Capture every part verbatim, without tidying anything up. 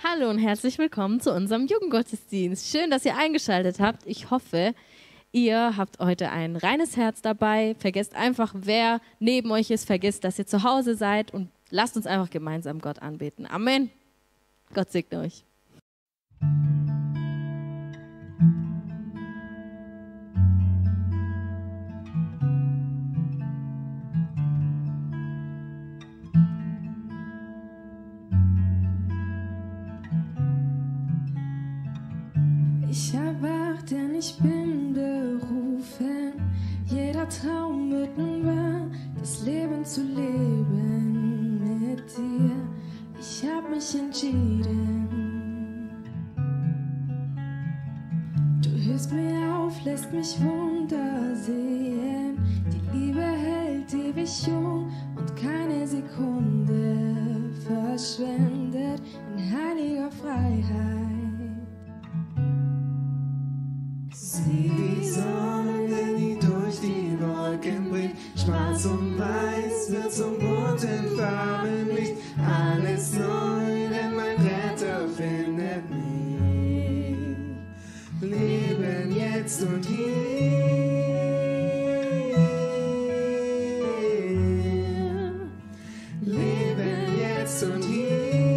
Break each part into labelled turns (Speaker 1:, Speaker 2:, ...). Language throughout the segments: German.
Speaker 1: Hallo und herzlich willkommen zu unserem Jugendgottesdienst. Schön, dass ihr eingeschaltet habt. Ich hoffe, ihr habt heute ein reines Herz dabei. Vergesst einfach, wer neben euch ist. Vergesst, dass ihr zu Hause seid und lasst uns einfach gemeinsam Gott anbeten. Amen. Gott segne euch.
Speaker 2: Ich erwach, denn ich bin berufen. Jeder Traum wird nun wahr, das Leben zu leben mit dir. Ich hab mich entschieden. Du hilfst mir auf, lässt mich Wunder sehen. Die Liebe hält ewig jung und keine Sekunde verschwendet in heiliger Freiheit.
Speaker 3: Sieh die Sonne, die durch die Wolken bricht. Schwarz und weiß wird zum bunten Farbenlicht. Alles neu, denn mein Retter findet mich. Leben jetzt und hier. Leben jetzt und hier.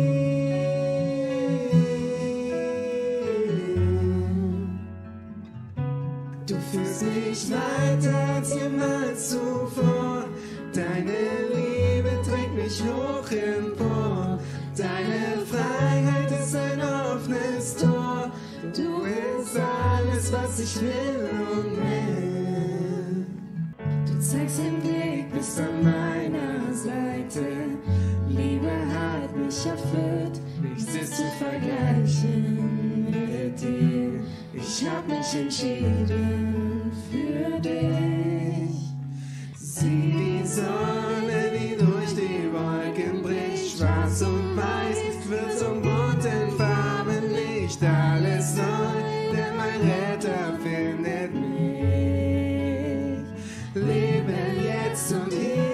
Speaker 3: Du führst mich weiter als jemals zuvor. Deine Liebe trägt mich hoch empor. Deine Freiheit ist ein offenes Tor. Du bist alles, was ich will und mehr. Du zeigst den Weg, bist an meiner Seite. Liebe hat mich erfüllt, nichts ist zu vergleichen mit dir. Ich hab mich entschieden für dich. Sieh die Sonne, die durch die Wolken bricht. Schwarz und weiß wird zum bunten Farbenlicht. Alles neu, denn mein Retter findet mich. Leben jetzt und hier.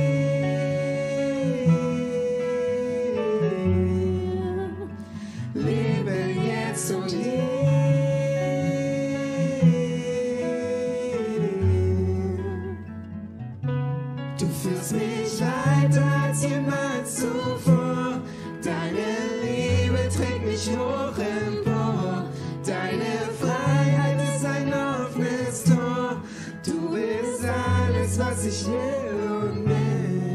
Speaker 3: Leben jetzt und hier. Du führst mich weiter als jemals zuvor. Deine Liebe trägt mich hoch empor. Deine Freiheit ist ein offenes Tor. Du bist alles, was ich will und mehr.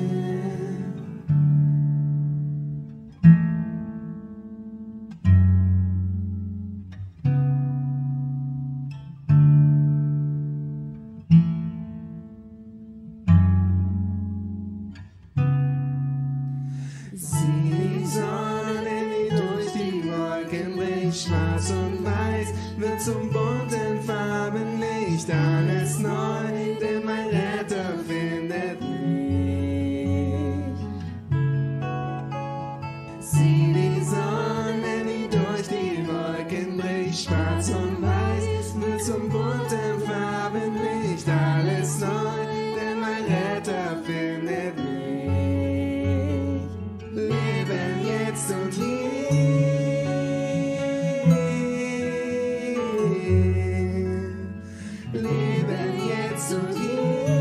Speaker 3: Sieh die Sonne, die durch die Wolken bricht. Schwarz und weiß wird zum bunten Farbenlicht. Alles neu, denn mein Retter findet mich. Sieh die Sonne, die durch die Wolken bricht. Schwarz und weiß wird zum bunten Farbenlicht. Alles neu, denn mein Retter findet mich. Leben jetzt und hier. Leben jetzt und hier.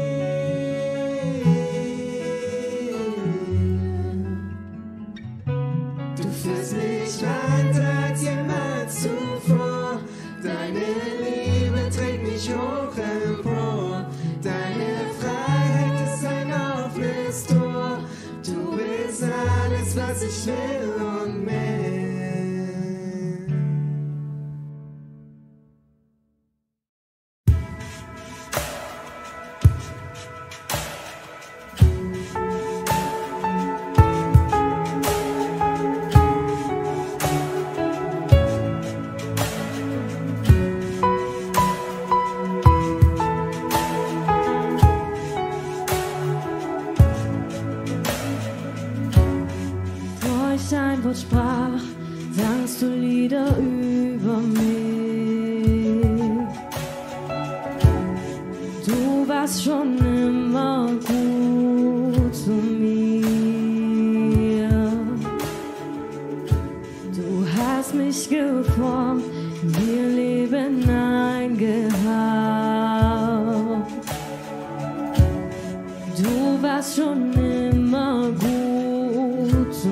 Speaker 3: Du führst mich weiter als jemals zuvor. Deine Liebe trägt mich hoch empor. Deine Freiheit ist ein offenes Tor. Du bist alles, was ich will und mehr.
Speaker 2: Bevor ich ein Wort sprach, sangst du Lieder über mich. Du warst schon immer gut zu mir. hast mich geformt, mir Leben eingehaucht. Du warst schon immer gut zu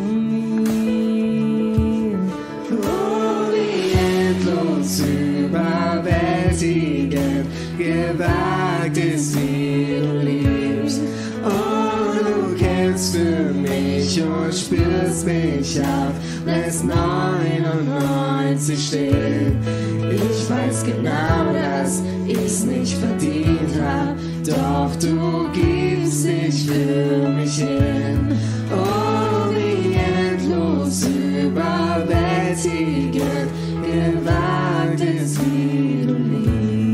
Speaker 2: mir.
Speaker 3: Oh, wie endlos überwältigend, gewagt ist, wie du liebst. Oh, du kämpfst für mich und spürst mich auf, lässt neunundneunzig stehen. Ich weiß genau, dass ich's nicht verdient hab, doch du gibst dich für mich hin. Oh, wie endlos überwältigend, gewagt ist, wie du liebst.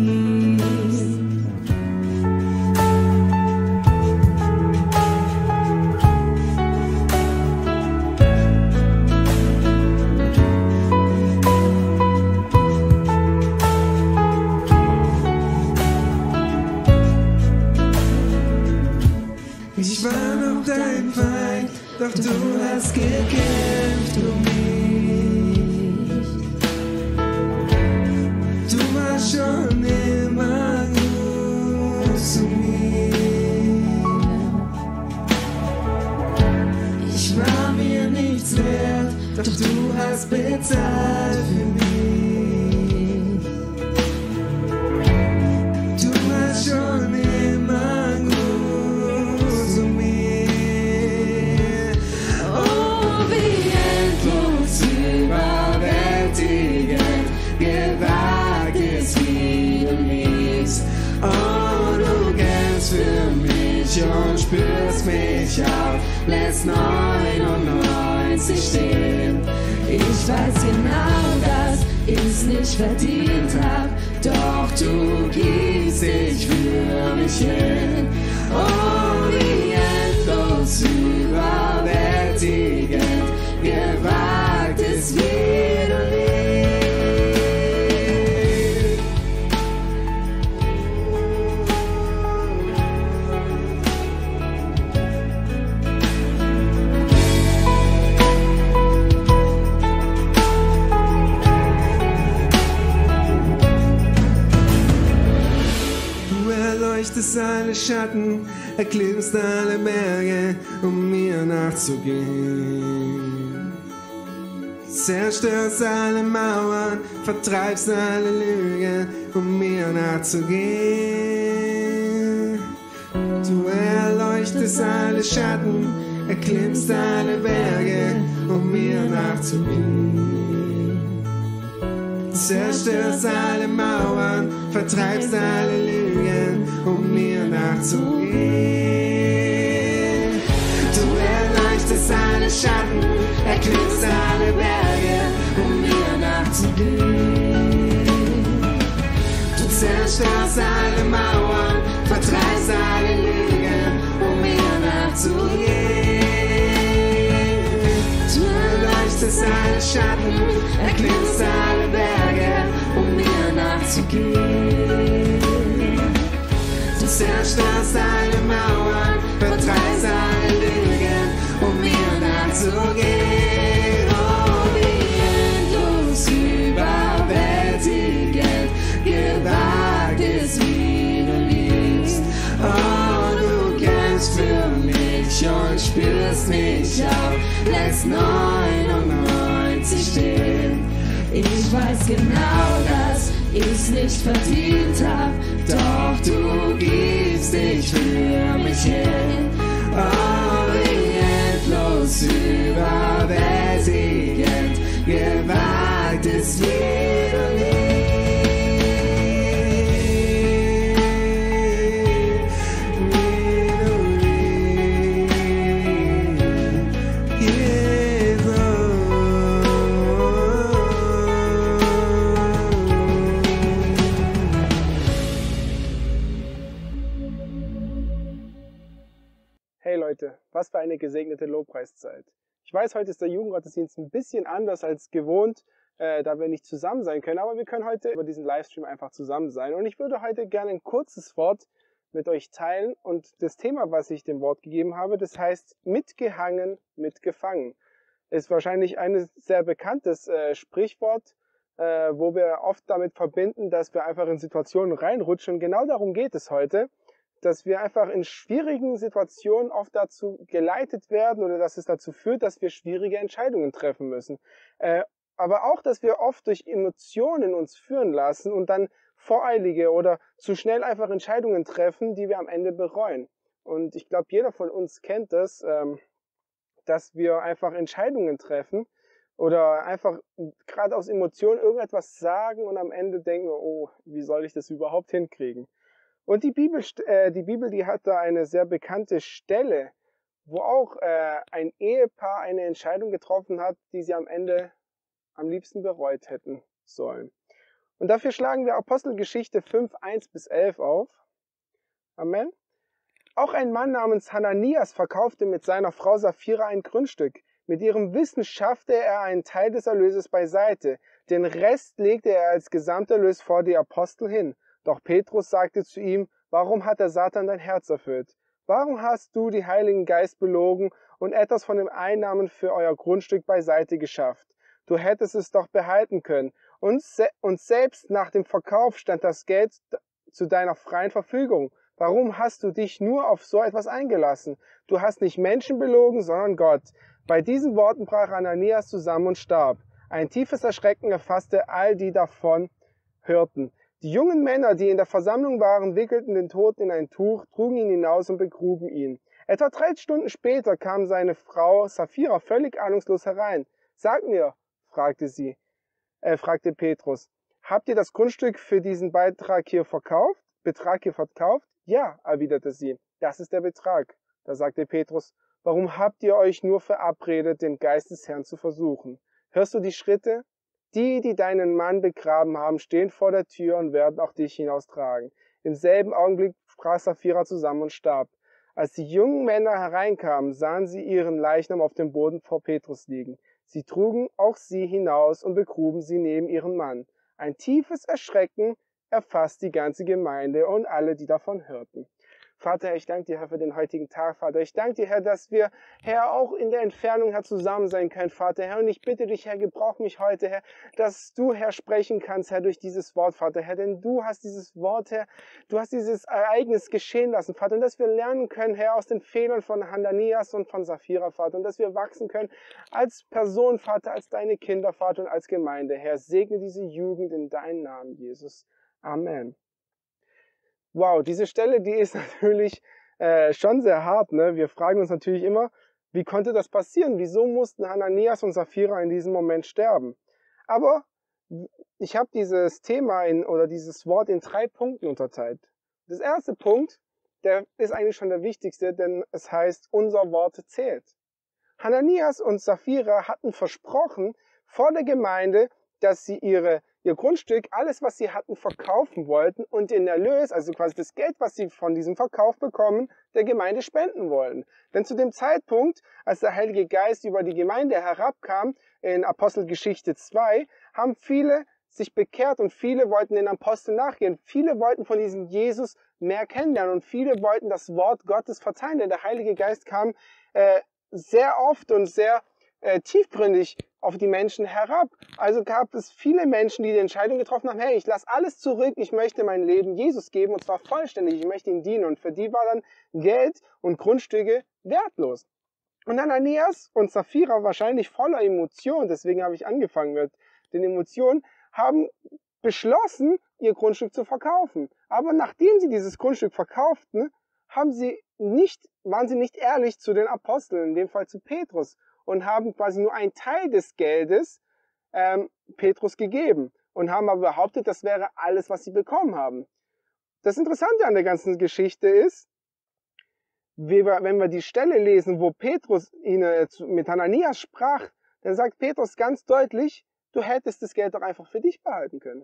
Speaker 3: Ich war noch dein Feind, doch du hast gekämpft um mich. Du warst schon immer gut zu mir. Ich war mir nichts wert, doch du hast bezahlt für mich. Du warst schon immer gut. Gewagt ist, wie du liebst. Oh, du kämpfst für mich und spürst mich auf, lässt neunundneunzig stehen. Ich weiß genau, dass ich's nicht verdient hab, doch du gibst dich für mich hin. Oh, wie endlos überwältigend, gewagt ist, wie du liebst. Erleuchtest alle Schatten, erklimmst alle Berge, um mir nachzugehen. Zerstörst alle Mauern, vertreibst alle Lügen, um mir nachzugehen. Du erleuchtest alle Schatten, erklimmst alle Berge, um mir nachzugehen. Zerstörst alle Mauern, vertreibst alle Lügen, um mir nachzugehen. Du erleuchtest alle Schatten, erklimmst alle Berge, um mir nachzugehen. Du zerstörst alle Mauern, vertreibst alle Lügen, um mir nachzugehen. Du erleuchtest alle Schatten, erklimmst alle Berge, um mir nachzugehen. Du zerstörst alle Mauern, vertreibst alle Lügen, um mir nachzugehen. Oh, wie endlos überwältigend, gewagt ist, wie du liebst. Oh, du kämpfst für mich und spürst mich auf, lässt neunundneunzig stehen. Ich weiß genau, dass ich's nicht verdient hab, doch du gibst dich für mich hin. Oh, wie endlos überwältigend, gewagt ist, wie du liebst.
Speaker 4: Hey Leute, was für eine gesegnete Lobpreiszeit. Ich weiß, heute ist der Jugendgottesdienst ein bisschen anders als gewohnt, äh, da wir nicht zusammen sein können, aber wir können heute über diesen Livestream einfach zusammen sein. Und ich würde heute gerne ein kurzes Wort mit euch teilen und das Thema, was ich dem Wort gegeben habe, das heißt mitgehangen, mitgefangen. ist wahrscheinlich ein sehr bekanntes äh, Sprichwort, äh, wo wir oft damit verbinden, dass wir einfach in Situationen reinrutschen. Und genau darum geht es heute, dass wir einfach in schwierigen Situationen oft dazu geleitet werden oder dass es dazu führt, dass wir schwierige Entscheidungen treffen müssen. Äh, aber auch, dass wir oft durch Emotionen uns führen lassen und dann voreilige oder zu schnell einfach Entscheidungen treffen, die wir am Ende bereuen. Und ich glaube, jeder von uns kennt das, ähm, dass wir einfach Entscheidungen treffen oder einfach gerade aus Emotionen irgendetwas sagen und am Ende denken, oh, wie soll ich das überhaupt hinkriegen? Und die Bibel, äh, die Bibel, die hat da eine sehr bekannte Stelle, wo auch äh, ein Ehepaar eine Entscheidung getroffen hat, die sie am Ende am liebsten bereut hätten sollen. Und dafür schlagen wir Apostelgeschichte fünf, eins bis elf auf. Amen. Auch ein Mann namens Hananias verkaufte mit seiner Frau Sapphira ein Grundstück. Mit ihrem Wissen schaffte er einen Teil des Erlöses beiseite. Den Rest legte er als Gesamterlös vor die Apostel hin. Doch Petrus sagte zu ihm, warum hat der Satan dein Herz erfüllt? Warum hast du die Heiligen Geist belogen und etwas von den Einnahmen für euer Grundstück beiseite geschafft? Du hättest es doch behalten können. Und, se und selbst nach dem Verkauf stand das Geld zu deiner freien Verfügung. Warum hast du dich nur auf so etwas eingelassen? Du hast nicht Menschen belogen, sondern Gott. Bei diesen Worten brach Ananias zusammen und starb. Ein tiefes Erschrecken erfasste all, die davon hörten. Die jungen Männer, die in der Versammlung waren, wickelten den Toten in ein Tuch, trugen ihn hinaus und begruben ihn. Etwa drei Stunden später kam seine Frau Sapphira völlig ahnungslos herein. Sag mir, fragte sie, äh, fragte Petrus, habt ihr das Grundstück für diesen Beitrag hier verkauft? Betrag hier verkauft? Ja, erwiderte sie, das ist der Betrag. Da sagte Petrus, warum habt ihr euch nur verabredet, den Geist des Herrn zu versuchen? Hörst du die Schritte? Die, die deinen Mann begraben haben, stehen vor der Tür und werden auch dich hinaustragen. Im selben Augenblick brach Sapphira zusammen und starb. Als die jungen Männer hereinkamen, sahen sie ihren Leichnam auf dem Boden vor Petrus liegen. Sie trugen auch sie hinaus und begruben sie neben ihren Mann. Ein tiefes Erschrecken erfasst die ganze Gemeinde und alle, die davon hörten. Vater, ich danke dir, Herr, für den heutigen Tag, Vater. Ich danke dir, Herr, dass wir, Herr, auch in der Entfernung, Herr, zusammen sein können, Vater, Herr. Und ich bitte dich, Herr, gebrauch mich heute, Herr, dass du, Herr, sprechen kannst, Herr, durch dieses Wort, Vater, Herr. Denn du hast dieses Wort, Herr, du hast dieses Ereignis geschehen lassen, Vater. Und dass wir lernen können, Herr, aus den Fehlern von Hananias und von Sapphira, Vater. Und dass wir wachsen können als Person, Vater, als deine Kinder, Vater, und als Gemeinde, Herr. Segne diese Jugend in deinem Namen, Jesus. Amen. Wow, diese Stelle, die ist natürlich äh, schon sehr hart, ne? Wir fragen uns natürlich immer, wie konnte das passieren? Wieso mussten Hananias und Sapphira in diesem Moment sterben? Aber ich habe dieses Thema in, oder dieses Wort in drei Punkten unterteilt. Das erste Punkt, der ist eigentlich schon der wichtigste, denn es heißt, unser Wort zählt. Hananias und Sapphira hatten versprochen vor der Gemeinde, dass sie ihre ihr Grundstück, alles, was sie hatten, verkaufen wollten und den Erlös, also quasi das Geld, was sie von diesem Verkauf bekommen, der Gemeinde spenden wollten. Denn zu dem Zeitpunkt, als der Heilige Geist über die Gemeinde herabkam, in Apostelgeschichte zwei, haben viele sich bekehrt und viele wollten den Aposteln nachgehen. Viele wollten von diesem Jesus mehr kennenlernen und viele wollten das Wort Gottes verteilen, denn der Heilige Geist kam äh, sehr oft und sehr äh, tiefgründig auf die Menschen herab. Also gab es viele Menschen, die die Entscheidung getroffen haben, hey, ich lasse alles zurück, ich möchte mein Leben Jesus geben und zwar vollständig, ich möchte ihm dienen. Und für die war dann Geld und Grundstücke wertlos. Und Ananias und Sapphira, wahrscheinlich voller Emotionen, deswegen habe ich angefangen mit den Emotionen, haben beschlossen, ihr Grundstück zu verkaufen. Aber nachdem sie dieses Grundstück verkauften, haben sie nicht, waren sie nicht ehrlich zu den Aposteln, in dem Fall zu Petrus, und haben quasi nur einen Teil des Geldes ähm, Petrus gegeben und haben aber behauptet, das wäre alles, was sie bekommen haben. Das Interessante an der ganzen Geschichte ist, wie wir, wenn wir die Stelle lesen, wo Petrus ihn, äh, mit Hananias sprach, dann sagt Petrus ganz deutlich, du hättest das Geld doch einfach für dich behalten können.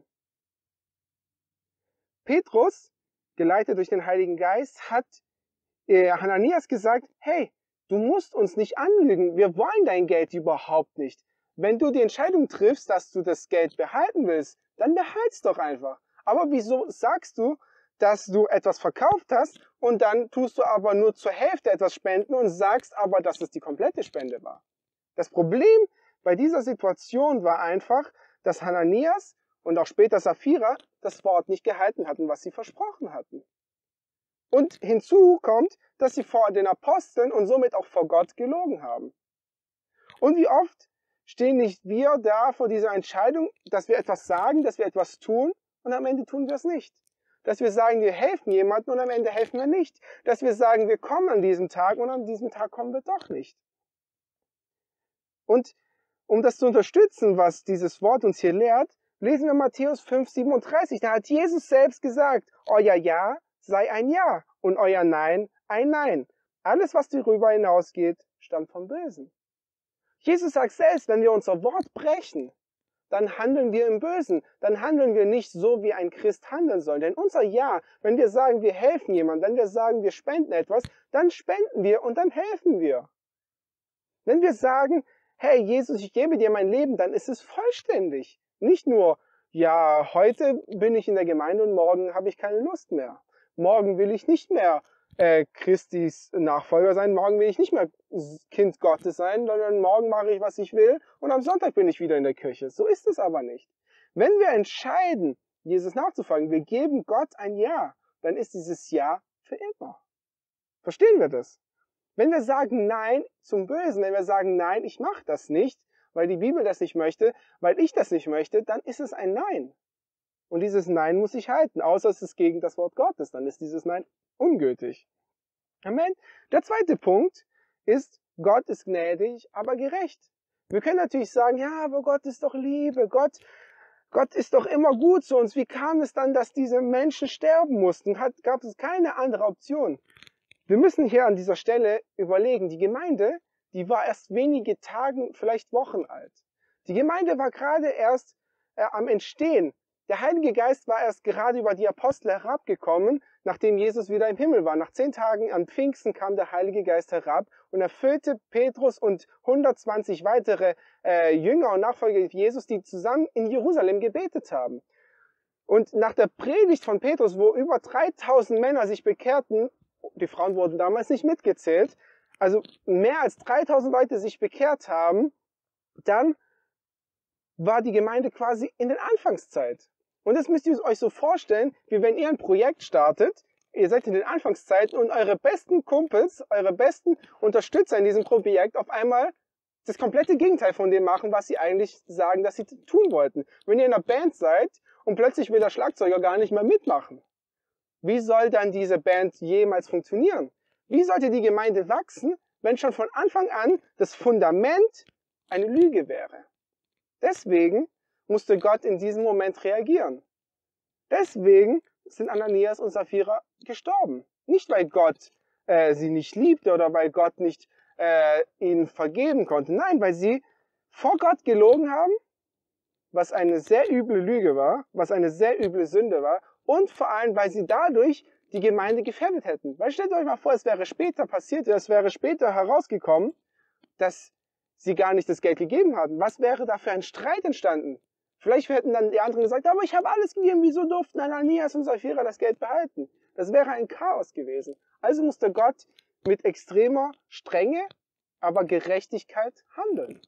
Speaker 4: Petrus, geleitet durch den Heiligen Geist, hat äh, Hananias gesagt, hey, du musst uns nicht anlügen, wir wollen dein Geld überhaupt nicht. Wenn du die Entscheidung triffst, dass du das Geld behalten willst, dann behalt's doch einfach. Aber wieso sagst du, dass du etwas verkauft hast und dann tust du aber nur zur Hälfte etwas spenden und sagst aber, dass es die komplette Spende war? Das Problem bei dieser Situation war einfach, dass Hananias und auch später Sapphira das Wort nicht gehalten hatten, was sie versprochen hatten. Und hinzu kommt, dass sie vor den Aposteln und somit auch vor Gott gelogen haben. Und wie oft stehen nicht wir da vor dieser Entscheidung, dass wir etwas sagen, dass wir etwas tun und am Ende tun wir es nicht. Dass wir sagen, wir helfen jemandem und am Ende helfen wir nicht. Dass wir sagen, wir kommen an diesem Tag und an diesem Tag kommen wir doch nicht. Und um das zu unterstützen, was dieses Wort uns hier lehrt, lesen wir Matthäus fünf, siebenunddreißig. Da hat Jesus selbst gesagt, euer Ja sei ein Ja und euer Nein ein Nein. Alles, was darüber hinausgeht, stammt vom Bösen. Jesus sagt selbst, wenn wir unser Wort brechen, dann handeln wir im Bösen. Dann handeln wir nicht so, wie ein Christ handeln soll. Denn unser Ja, wenn wir sagen, wir helfen jemandem, wenn wir sagen, wir spenden etwas, dann spenden wir und dann helfen wir. Wenn wir sagen, hey Jesus, ich gebe dir mein Leben, dann ist es vollständig. Nicht nur, ja, heute bin ich in der Gemeinde und morgen habe ich keine Lust mehr. Morgen will ich nicht mehr äh, Christis Nachfolger sein, morgen will ich nicht mehr Kind Gottes sein, sondern morgen mache ich, was ich will und am Sonntag bin ich wieder in der Kirche. So ist es aber nicht. Wenn wir entscheiden, Jesus nachzufolgen, wir geben Gott ein Ja, dann ist dieses Ja für immer. Verstehen wir das? Wenn wir sagen Nein zum Bösen, wenn wir sagen Nein, ich mache das nicht, weil die Bibel das nicht möchte, weil ich das nicht möchte, dann ist es ein Nein. Und dieses Nein muss ich halten, außer es ist gegen das Wort Gottes, dann ist dieses Nein ungültig. Amen. Der zweite Punkt ist, Gott ist gnädig, aber gerecht. Wir können natürlich sagen, ja, aber Gott ist doch Liebe, Gott, Gott ist doch immer gut zu uns. Wie kam es dann, dass diese Menschen sterben mussten? Hat, gab es keine andere Option? Wir müssen hier an dieser Stelle überlegen, die Gemeinde, die war erst wenige Tage, vielleicht Wochen alt. Die Gemeinde war gerade erst äh, am Entstehen. Der Heilige Geist war erst gerade über die Apostel herabgekommen, nachdem Jesus wieder im Himmel war. Nach zehn Tagen an Pfingsten kam der Heilige Geist herab und erfüllte Petrus und hundertzwanzig weitere äh, Jünger und Nachfolger Jesus, die zusammen in Jerusalem gebetet haben. Und nach der Predigt von Petrus, wo über dreitausend Männer sich bekehrten, die Frauen wurden damals nicht mitgezählt, also mehr als dreitausend Leute sich bekehrt haben, dann war die Gemeinde quasi in der Anfangszeit. Und das müsst ihr euch so vorstellen, wie wenn ihr ein Projekt startet, ihr seid in den Anfangszeiten und eure besten Kumpels, eure besten Unterstützer in diesem Projekt auf einmal das komplette Gegenteil von dem machen, was sie eigentlich sagen, dass sie tun wollten. Wenn ihr in einer Band seid und plötzlich will der Schlagzeuger gar nicht mehr mitmachen, wie soll dann diese Band jemals funktionieren? Wie sollte die Gemeinde wachsen, wenn schon von Anfang an das Fundament eine Lüge wäre? Deswegen musste Gott in diesem Moment reagieren. Deswegen sind Ananias und Sapphira gestorben. Nicht, weil Gott äh, sie nicht liebte oder weil Gott nicht äh, ihnen vergeben konnte. Nein, weil sie vor Gott gelogen haben, was eine sehr üble Lüge war, was eine sehr üble Sünde war und vor allem, weil sie dadurch die Gemeinde gefährdet hätten. Weil stellt euch mal vor, es wäre später passiert, es wäre später herausgekommen, dass sie gar nicht das Geld gegeben hatten. Was wäre da für ein Streit entstanden? Vielleicht hätten dann die anderen gesagt, aber ich habe alles gegeben, wieso durften Ananias und Sapphira das Geld behalten? Das wäre ein Chaos gewesen. Also musste Gott mit extremer Strenge, aber Gerechtigkeit handeln.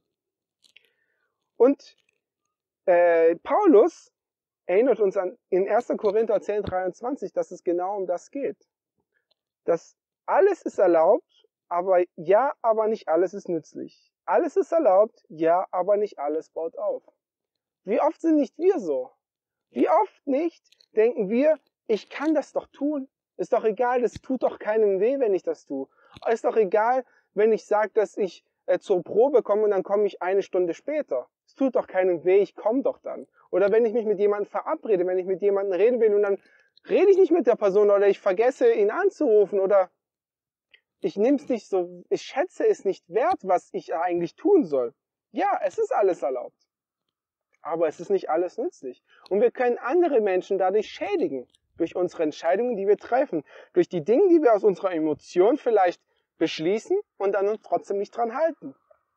Speaker 4: Und äh, Paulus erinnert uns an in erster Korinther zehn, dreiundzwanzig, dass es genau um das geht. Dass alles ist erlaubt, aber ja, aber nicht alles ist nützlich. Alles ist erlaubt, ja, aber nicht alles baut auf. Wie oft sind nicht wir so? Wie oft nicht denken wir, ich kann das doch tun. Ist doch egal, das tut doch keinem weh, wenn ich das tue. Ist doch egal, wenn ich sage, dass ich äh, zur Probe komme und dann komme ich eine Stunde später. Es tut doch keinem weh, ich komme doch dann. Oder wenn ich mich mit jemandem verabrede, wenn ich mit jemandem reden will und dann rede ich nicht mit der Person oder ich vergesse, ihn anzurufen oder ich nehme es nicht so, ich schätze es nicht wert, was ich eigentlich tun soll. Ja, es ist alles erlaubt. Aber es ist nicht alles nützlich. Und wir können andere Menschen dadurch schädigen. Durch unsere Entscheidungen, die wir treffen. Durch die Dinge, die wir aus unserer Emotion vielleicht beschließen und dann uns trotzdem nicht dran halten.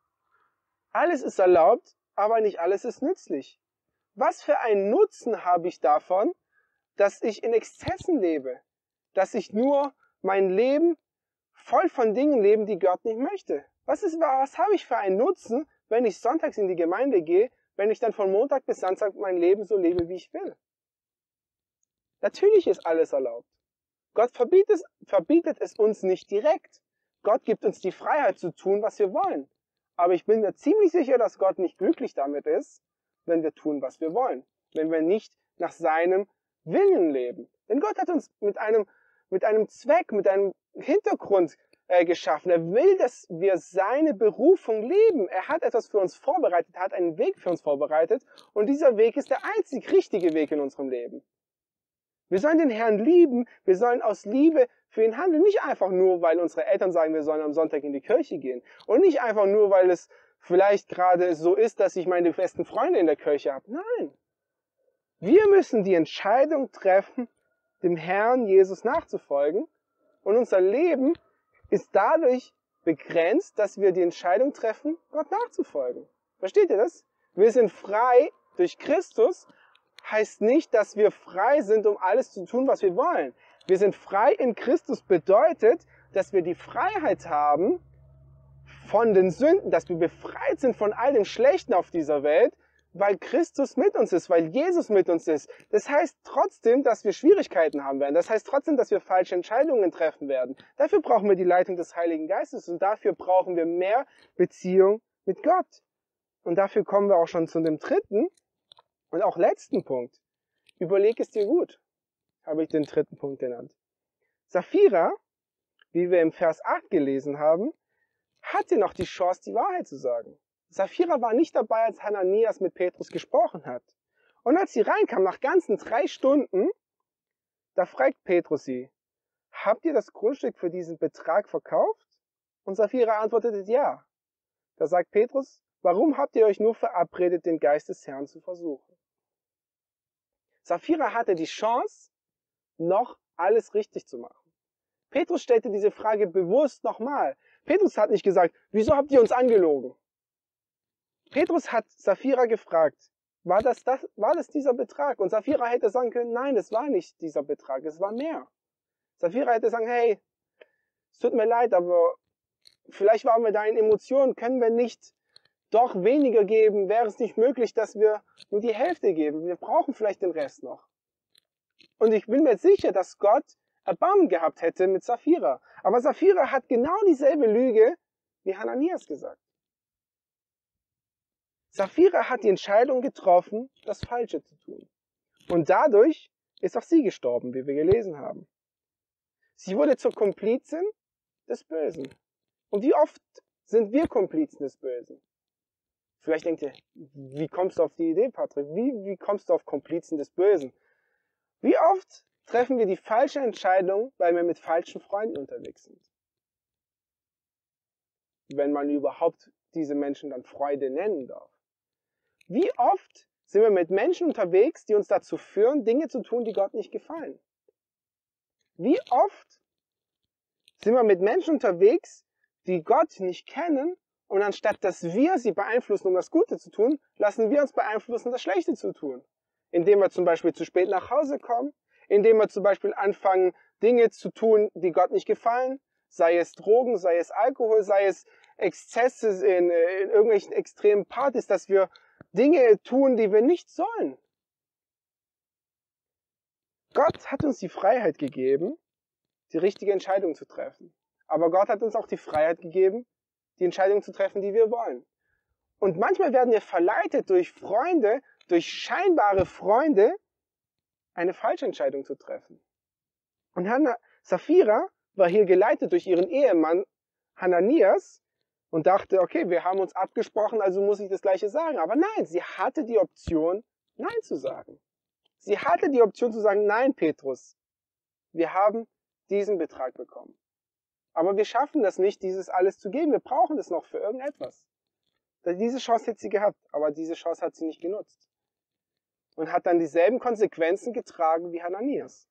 Speaker 4: Alles ist erlaubt, aber nicht alles ist nützlich. Was für einen Nutzen habe ich davon, dass ich in Exzessen lebe? Dass ich nur mein Leben voll von Dingen lebe, die Gott nicht möchte? Was, ist, was habe ich für einen Nutzen, wenn ich sonntags in die Gemeinde gehe, wenn ich dann von Montag bis Samstag mein Leben so lebe, wie ich will? Natürlich ist alles erlaubt. Gott verbietet es, verbietet es uns nicht direkt. Gott gibt uns die Freiheit zu tun, was wir wollen. Aber ich bin mir ziemlich sicher, dass Gott nicht glücklich damit ist, wenn wir tun, was wir wollen. Wenn wir nicht nach seinem Willen leben. Denn Gott hat uns mit einem, mit einem Zweck, mit einem Hintergrund äh, geschaffen. Er will, dass wir seine Berufung leben. Er hat etwas für uns vorbereitet, hat einen Weg für uns vorbereitet. Und dieser Weg ist der einzig richtige Weg in unserem Leben. Wir sollen den Herrn lieben, wir sollen aus Liebe für ihn handeln. Nicht einfach nur, weil unsere Eltern sagen, wir sollen am Sonntag in die Kirche gehen. Und nicht einfach nur, weil es vielleicht gerade so ist, dass ich meine besten Freunde in der Kirche habe. Nein. Wir müssen die Entscheidung treffen, dem Herrn Jesus nachzufolgen. Und unser Leben ist dadurch begrenzt, dass wir die Entscheidung treffen, Gott nachzufolgen. Versteht ihr das? Wir sind frei durch Christus, heißt nicht, dass wir frei sind, um alles zu tun, was wir wollen. Wir sind frei in Christus bedeutet, dass wir die Freiheit haben von den Sünden, dass wir befreit sind von all dem Schlechten auf dieser Welt, weil Christus mit uns ist, weil Jesus mit uns ist. Das heißt trotzdem, dass wir Schwierigkeiten haben werden. Das heißt trotzdem, dass wir falsche Entscheidungen treffen werden. Dafür brauchen wir die Leitung des Heiligen Geistes und dafür brauchen wir mehr Beziehung mit Gott. Und dafür kommen wir auch schon zu dem dritten und auch letzten Punkt. Überleg es dir gut, habe ich den dritten Punkt genannt. Sapphira, wie wir im Vers acht gelesen haben, hatte noch die Chance, die Wahrheit zu sagen. Sapphira war nicht dabei, als Hananias mit Petrus gesprochen hat. Und als sie reinkam, nach ganzen drei Stunden, da fragt Petrus sie, habt ihr das Grundstück für diesen Betrag verkauft? Und Sapphira antwortete, ja. Da sagt Petrus, warum habt ihr euch nur verabredet, den Geist des Herrn zu versuchen? Sapphira hatte die Chance, noch alles richtig zu machen. Petrus stellte diese Frage bewusst nochmal. Petrus hat nicht gesagt, wieso habt ihr uns angelogen? Petrus hat Sapphira gefragt, war das, das, war das dieser Betrag? Und Sapphira hätte sagen können, nein, es war nicht dieser Betrag, es war mehr. Sapphira hätte sagen, hey, es tut mir leid, aber vielleicht waren wir da in Emotionen, können wir nicht doch weniger geben? Wäre es nicht möglich, dass wir nur die Hälfte geben? Wir brauchen vielleicht den Rest noch. Und ich bin mir sicher, dass Gott Erbarmen gehabt hätte mit Sapphira. Aber Sapphira hat genau dieselbe Lüge wie Hananias gesagt. Sapphira hat die Entscheidung getroffen, das Falsche zu tun. Und dadurch ist auch sie gestorben, wie wir gelesen haben. Sie wurde zur Komplizin des Bösen. Und wie oft sind wir Komplizen des Bösen? Vielleicht denkt ihr, wie kommst du auf die Idee, Patrick? Wie, wie kommst du auf Komplizen des Bösen? Wie oft treffen wir die falsche Entscheidung, weil wir mit falschen Freunden unterwegs sind? Wenn man überhaupt diese Menschen dann Freunde nennen darf. Wie oft sind wir mit Menschen unterwegs, die uns dazu führen, Dinge zu tun, die Gott nicht gefallen? Wie oft sind wir mit Menschen unterwegs, die Gott nicht kennen, und anstatt dass wir sie beeinflussen, um das Gute zu tun, lassen wir uns beeinflussen, das Schlechte zu tun. Indem wir zum Beispiel zu spät nach Hause kommen, indem wir zum Beispiel anfangen, Dinge zu tun, die Gott nicht gefallen, sei es Drogen, sei es Alkohol, sei es Exzesse in, in irgendwelchen extremen Partys, dass wir Dinge tun, die wir nicht sollen. Gott hat uns die Freiheit gegeben, die richtige Entscheidung zu treffen. Aber Gott hat uns auch die Freiheit gegeben, die Entscheidung zu treffen, die wir wollen. Und manchmal werden wir verleitet durch Freunde, durch scheinbare Freunde, eine falsche Entscheidung zu treffen. Und Hanna, Sapphira war hier geleitet durch ihren Ehemann Hananias und dachte, okay, wir haben uns abgesprochen, also muss ich das Gleiche sagen. Aber nein, sie hatte die Option, Nein zu sagen. Sie hatte die Option zu sagen, nein, Petrus, wir haben diesen Betrag bekommen. Aber wir schaffen das nicht, dieses alles zu geben. Wir brauchen das noch für irgendetwas. Diese Chance hätte sie gehabt, aber diese Chance hat sie nicht genutzt. Und hat dann dieselben Konsequenzen getragen wie Hananias.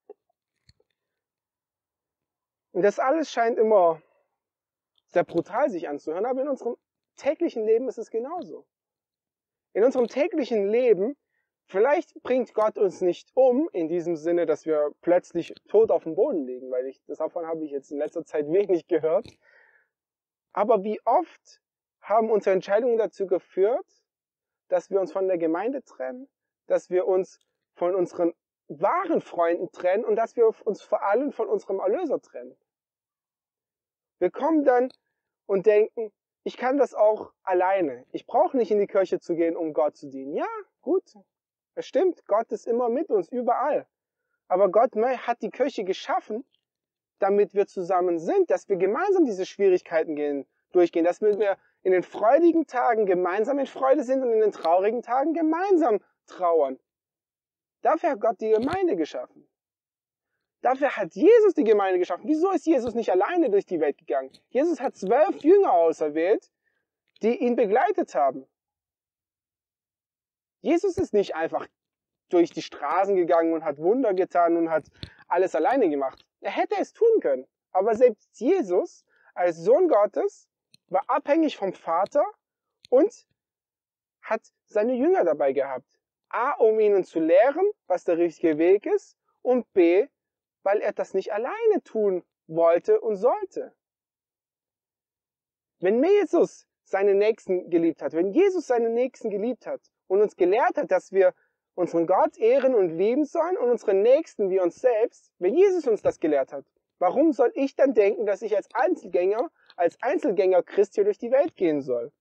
Speaker 4: Und das alles scheint immer sehr brutal sich anzuhören, aber in unserem täglichen Leben ist es genauso. In unserem täglichen Leben, vielleicht bringt Gott uns nicht um, in diesem Sinne, dass wir plötzlich tot auf dem Boden liegen, weil ich, davon habe ich jetzt in letzter Zeit wenig gehört. Aber wie oft haben unsere Entscheidungen dazu geführt, dass wir uns von der Gemeinde trennen, dass wir uns von unseren wahren Freunden trennen und dass wir uns vor allem von unserem Erlöser trennen. Wir kommen dann und denken, ich kann das auch alleine. Ich brauche nicht in die Kirche zu gehen, um Gott zu dienen. Ja, gut, es stimmt, Gott ist immer mit uns, überall. Aber Gott hat die Kirche geschaffen, damit wir zusammen sind, dass wir gemeinsam diese Schwierigkeiten gehen, durchgehen, dass wir in den freudigen Tagen gemeinsam in Freude sind und in den traurigen Tagen gemeinsam trauern. Dafür hat Gott die Gemeinde geschaffen. Dafür hat Jesus die Gemeinde geschaffen. Wieso ist Jesus nicht alleine durch die Welt gegangen? Jesus hat zwölf Jünger auserwählt, die ihn begleitet haben. Jesus ist nicht einfach durch die Straßen gegangen und hat Wunder getan und hat alles alleine gemacht. Er hätte es tun können. Aber selbst Jesus als Sohn Gottes war abhängig vom Vater und hat seine Jünger dabei gehabt. A, um ihnen zu lehren, was der richtige Weg ist, und B, weil er das nicht alleine tun wollte und sollte. Wenn Jesus seine Nächsten geliebt hat, wenn Jesus seine Nächsten geliebt hat und uns gelehrt hat, dass wir unseren Gott ehren und lieben sollen und unsere Nächsten wie uns selbst, wenn Jesus uns das gelehrt hat, warum soll ich dann denken, dass ich als Einzelgänger, als Einzelgänger Christ hier durch die Welt gehen soll?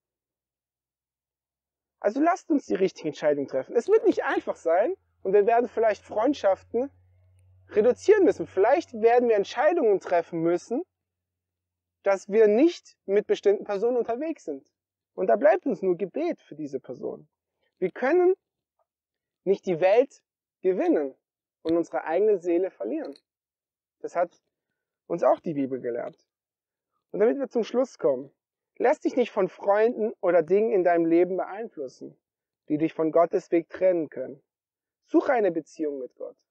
Speaker 4: Also lasst uns die richtige Entscheidung treffen. Es wird nicht einfach sein und wir werden vielleicht Freundschaften reduzieren müssen. Vielleicht werden wir Entscheidungen treffen müssen, dass wir nicht mit bestimmten Personen unterwegs sind. Und da bleibt uns nur Gebet für diese Person. Wir können nicht die Welt gewinnen und unsere eigene Seele verlieren. Das hat uns auch die Bibel gelehrt. Und damit wir zum Schluss kommen, lass dich nicht von Freunden oder Dingen in deinem Leben beeinflussen, die dich von Gottes Weg trennen können. Suche eine Beziehung mit Gott.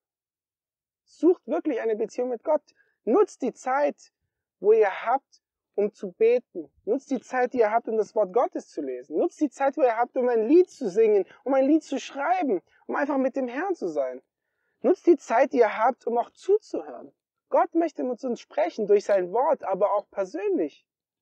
Speaker 4: Sucht wirklich eine Beziehung mit Gott. Nutzt die Zeit, wo ihr habt, um zu beten. Nutzt die Zeit, die ihr habt, um das Wort Gottes zu lesen. Nutzt die Zeit, wo ihr habt, um ein Lied zu singen, um ein Lied zu schreiben, um einfach mit dem Herrn zu sein. Nutzt die Zeit, die ihr habt, um auch zuzuhören. Gott möchte mit uns sprechen, durch sein Wort, aber auch persönlich.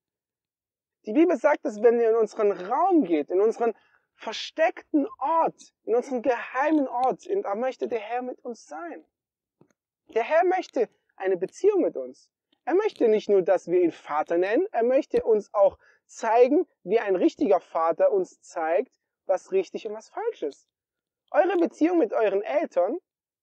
Speaker 4: Die Bibel sagt, dass wenn ihr in unseren Raum geht, in unseren versteckten Ort, in unseren geheimen Ort, da möchte der Herr mit uns sein. Der Herr möchte eine Beziehung mit uns. Er möchte nicht nur, dass wir ihn Vater nennen, er möchte uns auch zeigen, wie ein richtiger Vater uns zeigt, was richtig und was falsch ist. Eure Beziehung mit euren Eltern,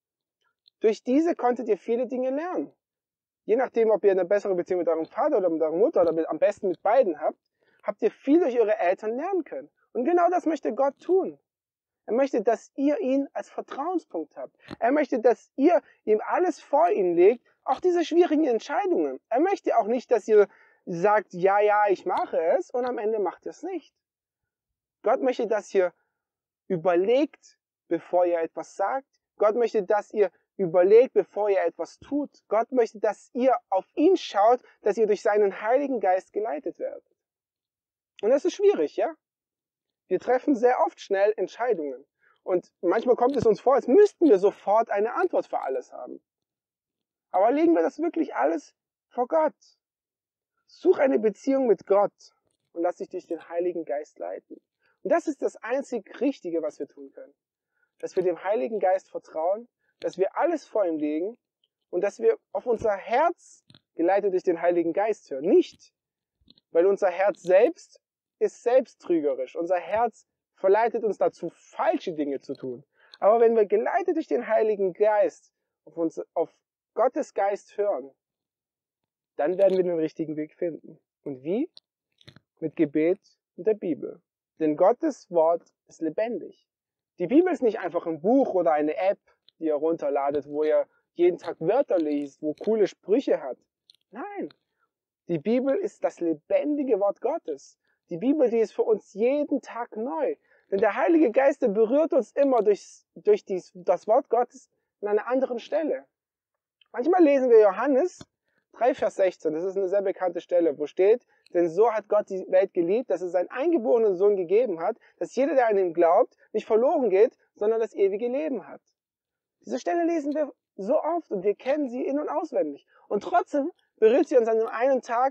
Speaker 4: durch diese konntet ihr viele Dinge lernen. Je nachdem, ob ihr eine bessere Beziehung mit eurem Vater oder mit eurer Mutter oder mit, am besten mit beiden habt, habt ihr viel durch eure Eltern lernen können. Und genau das möchte Gott tun. Er möchte, dass ihr ihn als Vertrauenspunkt habt. Er möchte, dass ihr ihm alles vor ihn legt, auch diese schwierigen Entscheidungen. Er möchte auch nicht, dass ihr sagt, ja, ja, ich mache es, und am Ende macht ihr es nicht. Gott möchte, dass ihr überlegt, bevor ihr etwas sagt. Gott möchte, dass ihr überlegt, bevor ihr etwas tut. Gott möchte, dass ihr auf ihn schaut, dass ihr durch seinen Heiligen Geist geleitet werdet. Und das ist schwierig, ja? Wir treffen sehr oft schnell Entscheidungen. Und manchmal kommt es uns vor, als müssten wir sofort eine Antwort für alles haben. Aber legen wir das wirklich alles vor Gott. Such eine Beziehung mit Gott und lass dich durch den Heiligen Geist leiten. Und das ist das einzig Richtige, was wir tun können. Dass wir dem Heiligen Geist vertrauen, dass wir alles vor ihm legen und dass wir auf unser Herz geleitet durch den Heiligen Geist hören. Nicht, weil unser Herz selbst ist selbsttrügerisch. Unser Herz verleitet uns dazu, falsche Dinge zu tun. Aber wenn wir geleitet durch den Heiligen Geist auf, uns, auf Gottes Geist hören, dann werden wir den richtigen Weg finden. Und wie? Mit Gebet und der Bibel. Denn Gottes Wort ist lebendig. Die Bibel ist nicht einfach ein Buch oder eine App, die ihr runterladet, wo ihr jeden Tag Wörter liest, wo coole Sprüche hat. Nein, die Bibel ist das lebendige Wort Gottes. Die Bibel, die ist für uns jeden Tag neu. Denn der Heilige Geist, der berührt uns immer durch, durch dies, das Wort Gottes an einer anderen Stelle. Manchmal lesen wir Johannes drei, Vers sechzehn, das ist eine sehr bekannte Stelle, wo steht, denn so hat Gott die Welt geliebt, dass es seinen eingeborenen Sohn gegeben hat, dass jeder, der an ihn glaubt, nicht verloren geht, sondern das ewige Leben hat. Diese Stelle lesen wir so oft und wir kennen sie in- und auswendig. Und trotzdem berührt sie uns an einem einen Tag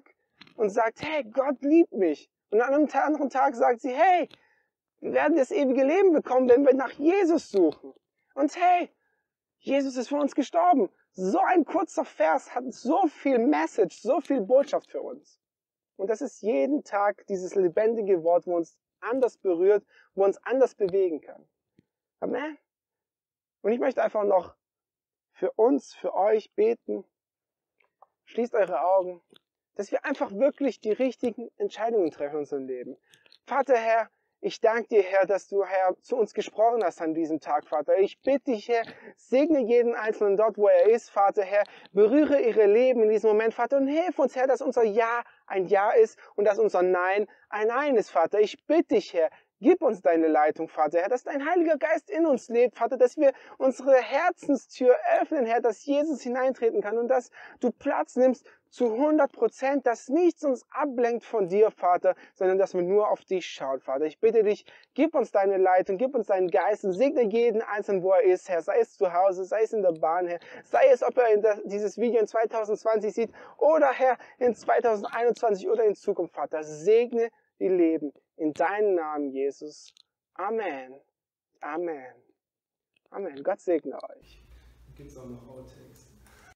Speaker 4: und sagt, hey, Gott liebt mich. Und an einem anderen Tag sagt sie, hey, wir werden das ewige Leben bekommen, wenn wir nach Jesus suchen. Und hey, Jesus ist für uns gestorben. So ein kurzer Vers hat so viel Message, so viel Botschaft für uns. Und das ist jeden Tag dieses lebendige Wort, wo uns anders berührt, wo uns anders bewegen kann. Amen. Und ich möchte einfach noch für uns, für euch beten. Schließt eure Augen, dass wir einfach wirklich die richtigen Entscheidungen treffen in unserem Leben. Vater, Herr, ich danke dir, Herr, dass du, Herr, zu uns gesprochen hast an diesem Tag, Vater. Ich bitte dich, Herr, segne jeden Einzelnen dort, wo er ist, Vater, Herr. Berühre ihre Leben in diesem Moment, Vater, und hilf uns, Herr, dass unser Ja ein Ja ist und dass unser Nein ein Nein ist, Vater. Ich bitte dich, Herr, gib uns deine Leitung, Vater, Herr, dass dein Heiliger Geist in uns lebt, Vater, dass wir unsere Herzenstür öffnen, Herr, dass Jesus hineintreten kann und dass du Platz nimmst zu hundert Prozent, dass nichts uns ablenkt von dir, Vater, sondern dass wir nur auf dich schauen, Vater. Ich bitte dich, gib uns deine Leitung, gib uns deinen Geist und segne jeden Einzelnen, wo er ist, Herr, sei es zu Hause, sei es in der Bahn, Herr, sei es, ob er in das, dieses Video in zwanzig zwanzig sieht oder, Herr, in zwanzig einundzwanzig oder in Zukunft, Vater. Segne die Leben in deinem Namen, Jesus. Amen. Amen. Amen. Gott segne euch.
Speaker 3: Gibt es auch noch Outtakes?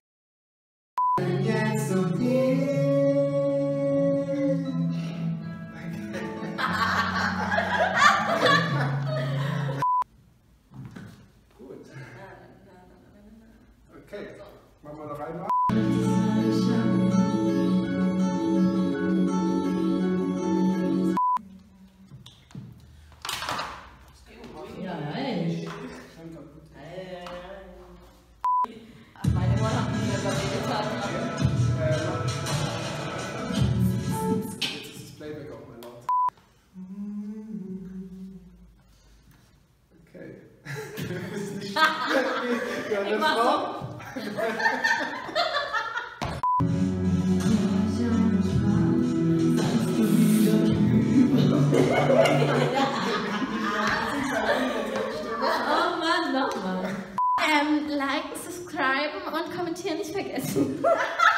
Speaker 3: Jetzt und je. Gut. Okay, machen wir noch einmal.
Speaker 1: Ich mach so. Oh Mann, nochmal. Ähm, liken, subscriben und kommentieren nicht vergessen.